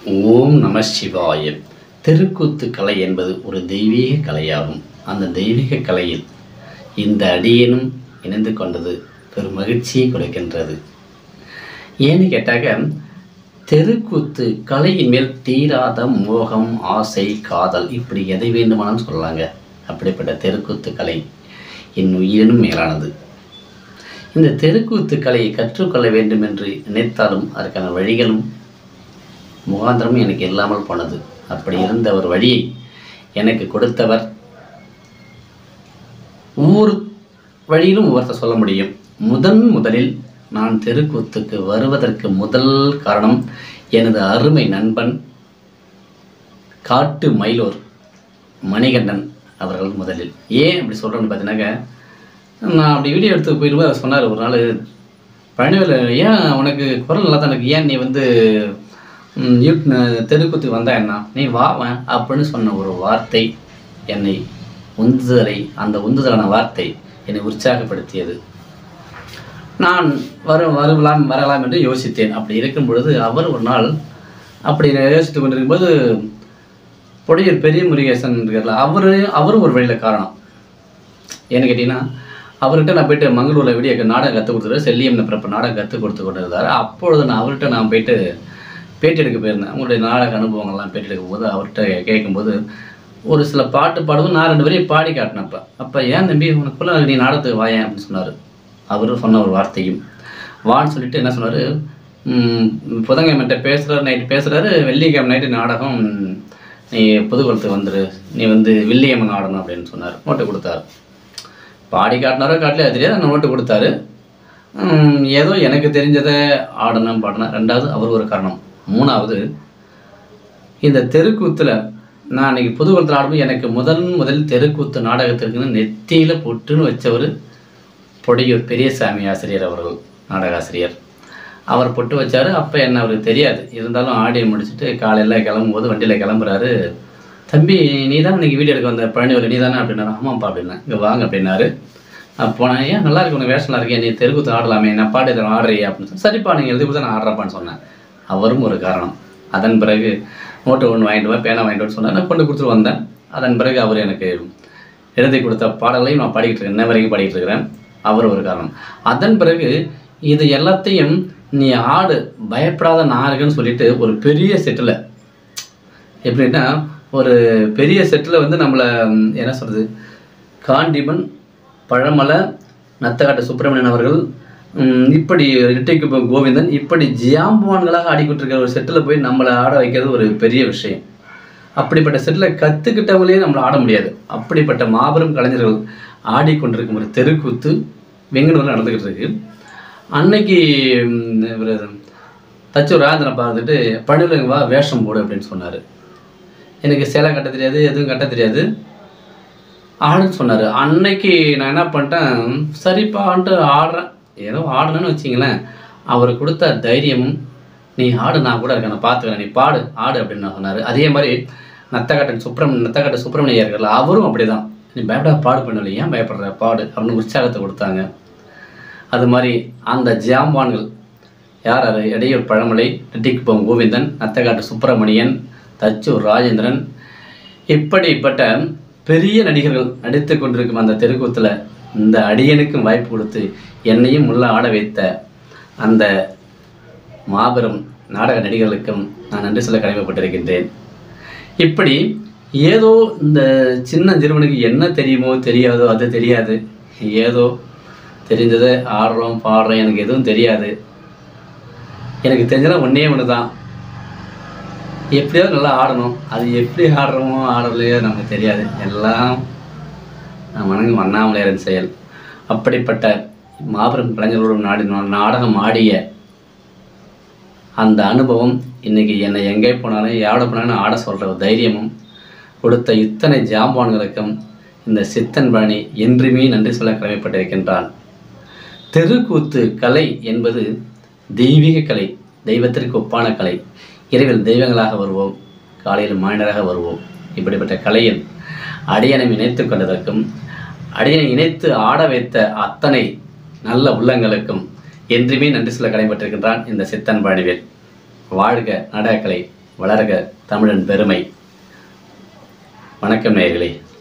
ஓம் நம சிவாய. தெருக்கூத்து கலை என்பது ஒரு தெய்வீக கலையாகும். அந்த தெய்வீக கலையில் இந்த அடியேனும் இணைந்து கொண்டது பெரும் மகிழ்ச்சியை கொடுக்கின்றது. ஏன்னு கேட்டாக்க, தெருக்கூத்து கலையின் மேல் தீராத மோகம், ஆசை, காதல், இப்படி எதை வேண்டுமானாலும் சொல்லலாங்க. அப்படிப்பட்ட தெருக்கூத்து கலை என் உயிரினும் மேலானது. இந்த தெருக்கூத்து கலையை கற்றுக்கொள்ள வேண்டும் என்று நினைத்தாலும் அதற்கான வழிகளும் முகாந்திரமும் எனக்கு இல்லாமல் போனது. அப்படி இருந்த ஒரு வழியை எனக்கு கொடுத்தவர். ஒவ்வொரு வழியிலும் ஒவ்வொருத்தர் சொல்ல முடியும். முதலில் நான் தெருக்கூத்துக்கு வருவதற்கு முதல் காரணம் எனது அருமை நண்பன் காட்டு மயிலூர் மணிகண்டன் அவர்கள். முதலில் ஏன் அப்படி சொல்கிறேன்னு பார்த்தீங்கன்னாக்க, நான் அப்படி வீடியோ எடுத்து போயிடுவோம். அவர் சொன்னார் ஒரு நாள், பழனிவேல் ஏன் உனக்கு குரல் நல்லா தான் எனக்கு, ஏன் நீ தெருக்கூத்துக்கு வந்தா என்ன, நீ வாவன் அப்படின்னு சொன்ன ஒரு வார்த்தை என்னை அந்த உந்துதலான வார்த்தை என்னை உற்சாகப்படுத்தியது. நான் வரலாம் என்று யோசித்தேன். அப்படி இருக்கும் பொழுது அவர் ஒரு நாள் அப்படி யோசித்து கொண்டிருக்கும்போது பொடியூர் பெரிய முருகேசன் இருக்கிறல, அவரும் ஒரு வழியில் காரணம். ஏன்னு கேட்டிங்கன்னா, அவர்கிட்ட நான் போயிட்டு மங்களூரில் வீடியோ நாடகம் கற்றுக் கொடுத்துருவார். செல்லியம் பிறப்பு நாடகம் கற்றுக் கொடுத்து கொண்டு இருந்தார். அப்பொழுது நான் போயிட்டு பேட்டி எடுக்க போயிருந்தேன். உங்களுடைய நாடக அனுபவங்கள்லாம் பேட்டி எடுக்கும் போது அவர்கிட்ட கேட்கும்போது ஒரு சில பாட்டு பாடுவோம். நான் 2 வரையும் பாடி காட்டினப்ப, அப்போ ஏன் தம்பி உனக்குள்ள நீ நாடகத்துக்கு வாயேன் அப்படின்னு சொன்னார். அவரும் சொன்ன ஒரு வார்த்தையும் வான்னு சொல்லிட்டு என்ன சொன்னார், புதன்கிழமை பேசுகிறார், நைட்டு பேசுகிறாரு, வெள்ளிக்கிழமை நைட்டு நாடகம், நீ புதுக்குளத்துக்கு வந்துரு, நீ வில்லியம்மன் ஆடணும் அப்படின்னு சொன்னார். நோட்டு கொடுத்தாரு. பாடி காட்டினாரோ காட்டலையோ அது தெரியாது, அந்த நோட்டு கொடுத்தாரு. ஏதோ எனக்கு தெரிஞ்சதை ஆடணும் பாடினேன். 2வது அவர் ஒரு காரணம். 3வது இந்த தெருக்கூத்தில் நான் அன்றைக்கி புதுக்குளத்தில் ஆடும்போது எனக்கு முதல் தெருக்கூத்து நாடகத்திற்குன்னு நெத்தியில் பொட்டுன்னு வச்சவர் பொடியூர் பெரியசாமி ஆசிரியர் அவர்கள், நாடகாசிரியர். அவர் பொட்டு வச்சார். அப்போ என்ன அவருக்கு தெரியாது. இருந்தாலும் ஆடியை முடிச்சுட்டு காலையில் கிளம்பும்போது வண்டியில் கிளம்புறாரு. தம்பி நீ தான் இன்றைக்கி வீடியோ எடுக்க வந்த பழனிவேல் நீ தானே அப்படின்னாரு. ஆமாப்பா அப்படின்னா. இங்கே வாங்க அப்படின்னாரு. போனேன். ஏன் நல்லா இருக்கு, உனக்கு வேஷம் நல்லா இருக்கேன், நீ தெருக்கூத்து ஆடலாமே, நான் பாட்டு இதை ஆடுறியா அப்படின்னு சொல்லி, சரிப்பா நீங்கள் எழுதி கொடுத்தா நான் ஆடுறப்பான்னு சொன்னேன். அவரும் ஒரு காரணம். அதன் பிறகு நோட்டு ஒன்று வாங்கிட்டு வா, பேனா வாங்கிட்டு வந்து சொன்னார். நான் கொண்டு கொடுத்துட்டு வந்தேன். அதன் பிறகு அவர் எனக்கு எழுதி கொடுத்த பாடலையும் நான் பாடிக்கிட்டு இருக்கேன், இன்ன வரைக்கும் பாடிக்கிட்டு இருக்கிறேன். அவர் ஒரு காரணம். அதன் பிறகு இது எல்லாத்தையும் நீ ஆடு, பயப்படாத நான் இருக்குன்னு சொல்லிட்டு ஒரு பெரிய செட்டில், எப்படின்னா ஒரு பெரிய செட்டில் நம்மளை என்ன சொல்கிறது, காண்டிபன், பழமலை, நத்தக்காட்டு சுப்பிரமணியன் அவர்கள், இப்படி இரட்டைக்கு கோவிந்தன், இப்படி ஜியாம்பவான்களாக ஆடிக்கிட்டு ஒரு செட்டில் போய் நம்மளை ஆட வைக்கிறது ஒரு பெரிய விஷயம். அப்படிப்பட்ட செட்டில் கற்றுக்கிட்டவங்களே நம்மளை ஆட முடியாது. அப்படிப்பட்ட மாபெரும் கலைஞர்கள் ஆடிக்கொண்டிருக்கும் ஒரு தெருக்கூத்து வெங்கனூரில் நடந்துக்கிட்டு இருக்கு. அன்னைக்கு தச்சூர் ராஜனை பார்த்துட்டு பணியில் வா வேஷம் போடு அப்படின்னு சொன்னார். எனக்கு சேலை கட்ட தெரியாது, எதுவும் கட்ட தெரியாது, ஆடுன்னு சொன்னார். அன்னைக்கு நான் என்ன பண்ணிட்டேன், சரிப்பான்ட்டு ஆடுறேன். ஏதோ ஆடணும்னு வச்சிங்களேன். அவர் கொடுத்த தைரியமும், நீ ஆடு, நான் கூட இருக்கேன், நான் பார்த்துக்கிறேன், நீ பாடு ஆடு அப்படின்னு நான் சொன்னார். அதே மாதிரி நத்தக்காட்டு சுப்பிரமணியர் இருக்கிற அவரும் அப்படி தான், நீ பயப்படா பாடு பண்ணல, ஏன் பயப்படுற, பாடு அப்படின்னு உற்சாகத்தை கொடுத்தாங்க. அது மாதிரி அந்த ஜாம்பான்கள் யார், இடையூர் பழமலை, ரெட்டிக்குப்பம் கோவிந்தன், நத்தக்காட்டு சுப்பிரமணியன், தச்சூர் ராஜேந்திரன், இப்படிப்பட்ட பெரிய நடிகர்கள் நடித்து கொண்டிருக்கும் அந்த தெருக்கூத்தில் இந்த அடியனுக்கும் வாய்ப்பு கொடுத்து என்னையும் உள்ள ஆட வைத்த அந்த மாபெரும் நாடக நடிகர்களுக்கும் நான் நன்றி சொல்ல கடமைப்பட்டிருக்கின்றேன். இப்படி ஏதோ இந்த சின்ன சிறுவனுக்கு என்ன தெரியுமோ தெரியாதோ அது தெரியாது, ஏதோ தெரிஞ்சதை ஆடுறோம் பாடுறோம், எனக்கு எதுவும் தெரியாது. எனக்கு தெரிஞ்சதான் ஒன்று தான், எப்படியாவது நல்லா ஆடணும். அது எப்படி ஆடுறோமோ ஆடலையோ நமக்கு தெரியாது, எல்லாம் வணங்கும் அண்ணாமலையாரின் செயல். அப்படிப்பட்ட மாபெரும் கலைஞர்களோடும் நாடகம் ஆடிய அந்த அனுபவம் இன்றைக்கி என்னை எங்கே போனாலும் யாரோட போனாலும் ஆட சொல்கிற தைரியமும் கொடுத்த இத்தனை ஜாம்பான்களுக்கும் இந்த சித்தன் பழனி என்றுமே நன்றி சொல்ல கடமைப்பட்டிருக்கின்றான். தெருக்கூத்து கலை என்பது தெய்வீக கலை, தெய்வத்திற்கு ஒப்பான கலை. இரவில் தெய்வங்களாக வருவோம், காலையில் மாநிலராக வருவோம். இப்படிப்பட்ட கலையில் அடியனை இணைத்து கொண்டதற்கும் அடியனை இணைத்து ஆட வைத்த அத்தனை நல்ல உள்ளங்களுக்கும் என்றுமே நன்றி சொல்ல கடமைப்பட்டிருக்கின்றான் இந்த சித்தன் பழனிவேல். வாழ்க நாடகக்கலை, வளர்க தமிழன் பெருமை. வணக்கம் நேயர்களே.